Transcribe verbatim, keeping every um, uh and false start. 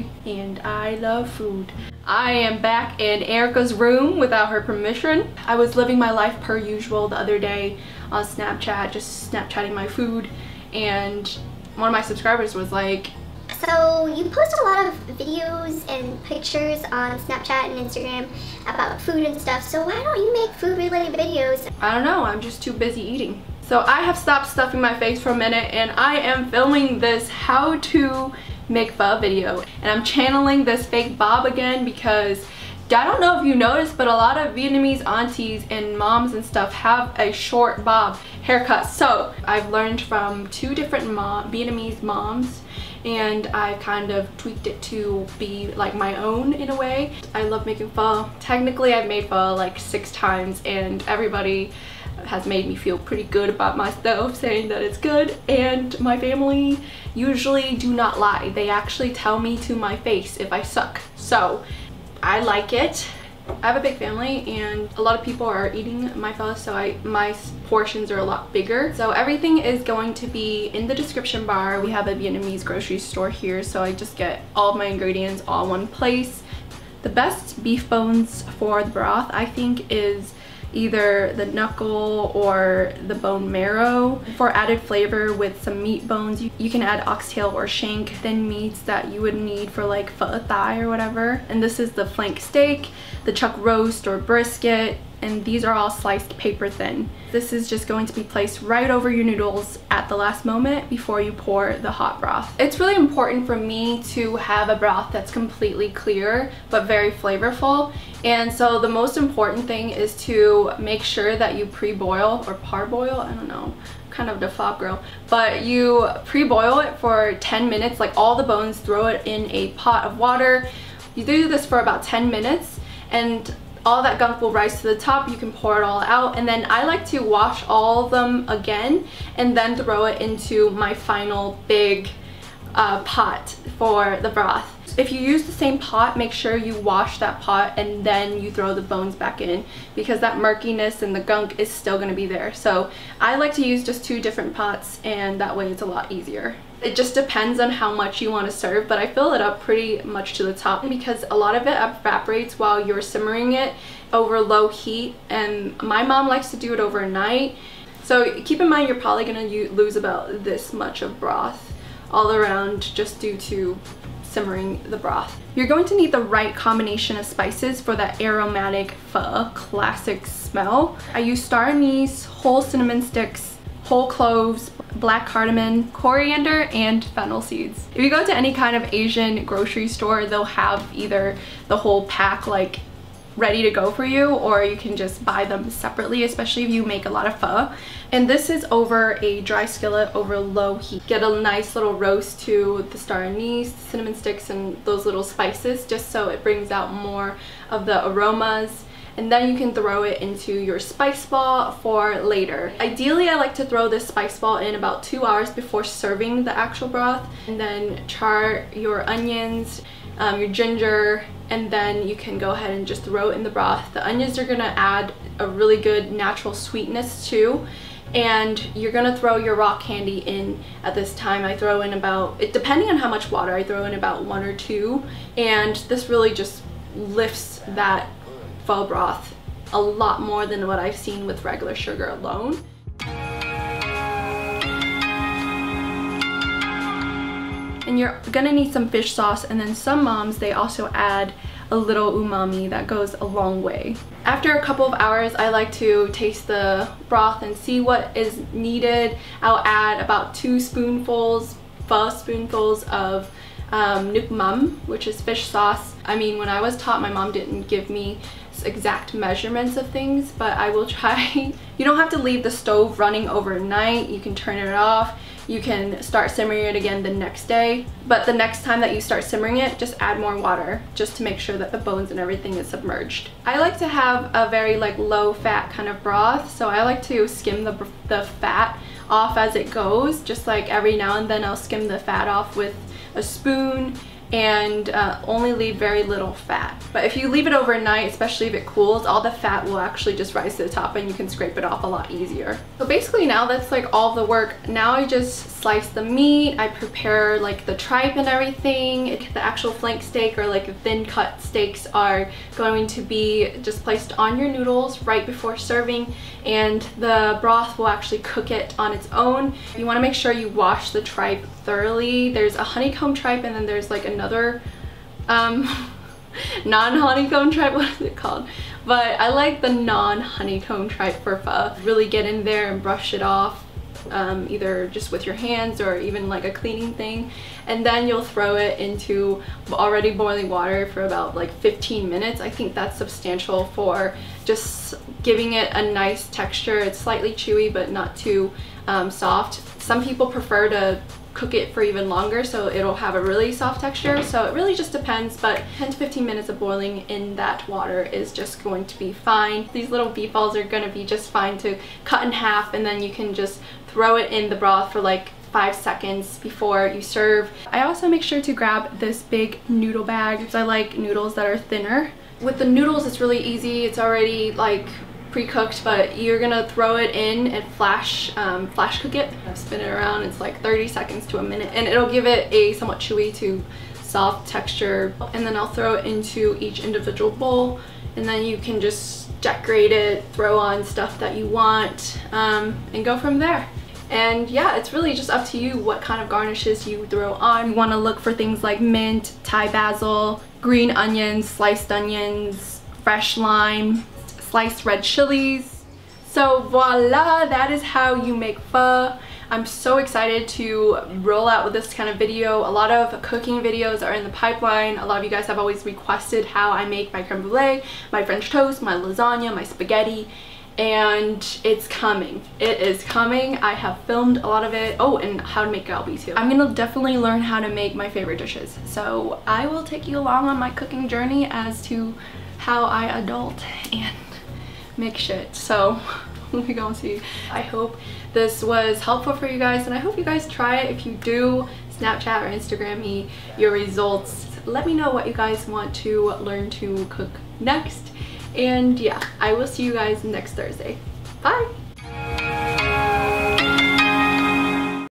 and I love food. I am back in Erica's room without her permission. I was living my life per usual the other day on Snapchat, just Snapchatting my food, and one of my subscribers was like, so you post a lot of videos and pictures on Snapchat and Instagram about food and stuff, so why don't you make food related videos? I don't know, I'm just too busy eating. So I have stopped stuffing my face for a minute and I am filming this how to make pho video. And I'm channeling this fake bob again because I don't know if you noticed, but a lot of Vietnamese aunties and moms and stuff have a short bob haircut. So I've learned from two different mom, Vietnamese moms, and I kind of tweaked it to be like my own in a way. I love making pho. Technically I've made pho like six times and everybody has made me feel pretty good about myself, saying that it's good, and my family usually do not lie. They actually tell me to my face if I suck. So I like it. I have a big family and a lot of people are eating my pho, so I my portions are a lot bigger. So everything is going to be in the description bar. We have a Vietnamese grocery store here, so I just get all of my ingredients all in one place. The best beef bones for the broth, I think, is either the knuckle or the bone marrow. For added flavor with some meat bones, you, you can add oxtail or shank, thin meats that you would need for like pho thigh or whatever. And this is the flank steak, the chuck roast or brisket, and these are all sliced paper thin. This is just going to be placed right over your noodles at the last moment before you pour the hot broth. It's really important for me to have a broth that's completely clear but very flavorful, and so the most important thing is to make sure that you pre-boil or parboil, I don't know, kind of the pho girl, but you pre-boil it for ten minutes, like all the bones, throw it in a pot of water. You do this for about ten minutes and all that gunk will rise to the top. You can pour it all out, and then I like to wash all of them again and then throw it into my final big uh, pot for the broth. If you use the same pot, make sure you wash that pot and then you throw the bones back in, because that murkiness and the gunk is still going to be there. So I like to use just two different pots, and that way it's a lot easier. It just depends on how much you want to serve, but I fill it up pretty much to the top because a lot of it evaporates while you're simmering it over low heat, and my mom likes to do it overnight. So keep in mind you're probably going to lose about this much of broth all around just due to simmering the broth. You're going to need the right combination of spices for that aromatic pho classic smell. I use star anise, whole cinnamon sticks, whole cloves, black cardamom, coriander, and fennel seeds. If you go to any kind of Asian grocery store, they'll have either the whole pack like ready to go for you, or you can just buy them separately, especially if you make a lot of pho. And this is over a dry skillet over low heat. Get a nice little roast to the star anise, cinnamon sticks, and those little spices, just so it brings out more of the aromas. And then you can throw it into your spice ball for later. Ideally, I like to throw this spice ball in about two hours before serving the actual broth. And then char your onions, um, your ginger, and then you can go ahead and just throw it in the broth. The onions are gonna add a really good natural sweetness too. And you're gonna throw your raw candy in at this time. I throw in about, it, depending on how much water, I throw in about one or two. And this really just lifts that pho broth a lot more than what I've seen with regular sugar alone. And you're gonna need some fish sauce, and then some moms, they also add a little umami that goes a long way. After a couple of hours, I like to taste the broth and see what is needed. I'll add about two spoonfuls, pho spoonfuls of um, nuoc mam, which is fish sauce. I mean, when I was taught, my mom didn't give me exact measurements of things, but I will try. You don't have to leave the stove running overnight. You can turn it off. You can start simmering it again the next day, but the next time that you start simmering it, just add more water just to make sure that the bones and everything is submerged. I like to have a very like low fat kind of broth, so I like to skim the, the fat off as it goes. Just like every now and then I'll skim the fat off with a spoon and uh, only leave very little fat. But if you leave it overnight, especially if it cools, all the fat will actually just rise to the top and you can scrape it off a lot easier. So basically now that's like all the work. Now I just slice the meat, I prepare like the tripe and everything. The actual flank steak or like thin cut steaks are going to be just placed on your noodles right before serving, and the broth will actually cook it on its own. You want to make sure you wash the tripe thoroughly. There's a honeycomb tripe and then there's like another um, non-honeycomb tripe, what is it called? But I like the non-honeycomb tripe for pho. Really get in there and brush it off, um, either just with your hands or even like a cleaning thing, and then you'll throw it into already boiling water for about like fifteen minutes. I think that's substantial for just giving it a nice texture. It's slightly chewy but not too um, soft. Some people prefer to cook it for even longer so it'll have a really soft texture, so it really just depends, but ten to fifteen minutes of boiling in that water is just going to be fine. These little beef balls are going to be just fine to cut in half, and then you can just throw it in the broth for like five seconds before you serve. I also make sure to grab this big noodle bag because I like noodles that are thinner. With the noodles it's really easy, it's already like pre-cooked, but you're gonna throw it in and flash um, flash cook it. Spin it around, it's like thirty seconds to a minute, and it'll give it a somewhat chewy to soft texture. And then I'll throw it into each individual bowl, and then you can just decorate it, throw on stuff that you want, um, and go from there. And yeah, it's really just up to you what kind of garnishes you throw on. You want to look for things like mint, Thai basil, green onions, sliced onions, fresh lime, sliced red chilies. So voila, that is how you make pho. I'm so excited to roll out with this kind of video. A lot of cooking videos are in the pipeline. A lot of you guys have always requested how I make my creme brulee, my French toast, my lasagna, my spaghetti, and it's coming. It is coming. I have filmed a lot of it. Oh, and how to make galbi too. I'm gonna definitely learn how to make my favorite dishes. So I will take you along on my cooking journey as to how I adult and make shit. So we gonna see. I hope this was helpful for you guys, and I hope you guys try it. If you do, Snapchat or Instagram me your results. Let me know what you guys want to learn to cook next. And yeah, I will see you guys next Thursday. Bye!